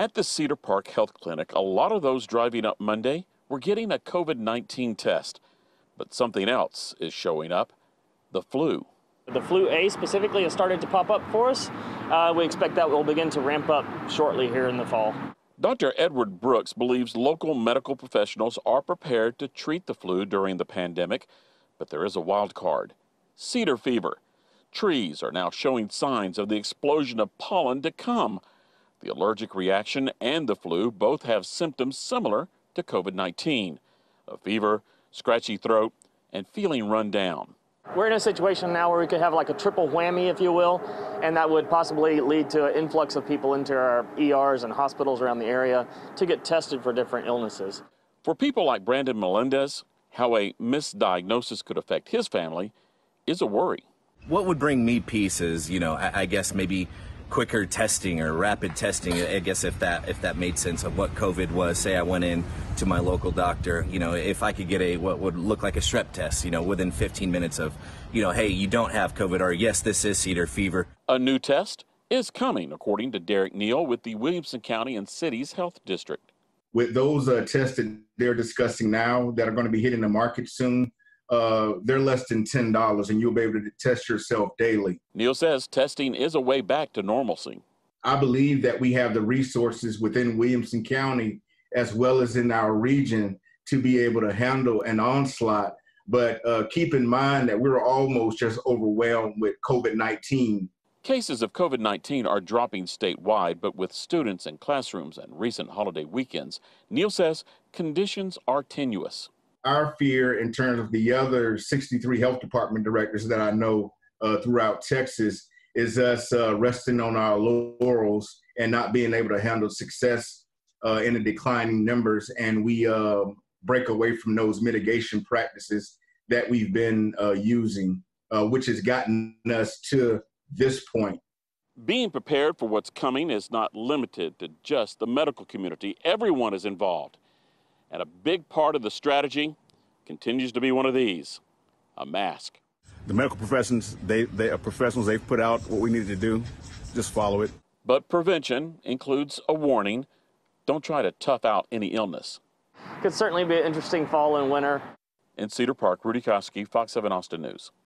At the Cedar Park Health Clinic, a lot of those driving up Monday were getting a COVID-19 test. But something else is showing up, the flu. The flu A specifically has started to pop up for us. We expect that will begin to ramp up shortly here in the fall. Dr. Edward Brooks believes local medical professionals are prepared to treat the flu during the pandemic, but there is a wild card, cedar fever. Trees are now showing signs of the explosion of pollen to come. The allergic reaction and the flu both have symptoms similar to COVID-19, a fever, scratchy throat, and feeling run down. We're in a situation now where we could have like a triple whammy, if you will, and that would possibly lead to an influx of people into our ERs and hospitals around the area to get tested for different illnesses. For people like Brandon Melendez, how a misdiagnosis could affect his family is a worry. What would bring me peace is, I guess maybe quicker testing or rapid testing, I guess if that made sense of what COVID was. Say I went in to my local doctor, if I could get what would look like a strep test, within 15 minutes of, hey, you don't have COVID, or yes, this is cedar fever. A new test is coming, according to Derek Neal with the Williamson County and Cities Health District. With those tests that they're discussing now that are going to be hitting the market soon, they're less than $10, and you'll be able to test yourself daily. Neal says testing is a way back to normalcy. I believe that we have the resources within Williamson County as well as in our region to be able to handle an onslaught. But keep in mind that we're almost just overwhelmed with COVID-19. Cases of COVID-19 are dropping statewide, but with students in classrooms and recent holiday weekends, Neal says conditions are tenuous. Our fear in terms of the other 63 health department directors that I know throughout Texas is us resting on our laurels and not being able to handle success in the declining numbers. And we break away from those mitigation practices that we've been using, which has gotten us to this point. Being prepared for what's coming is not limited to just the medical community. Everyone is involved. And a big part of the strategy continues to be one of these, a mask. The medical professions, they are professionals. They've put out what we needed to do. Just follow it. But prevention includes a warning. Don't try to tough out any illness. Could certainly be an interesting fall and winter. In Cedar Park, Rudy Koski, Fox 7 Austin News.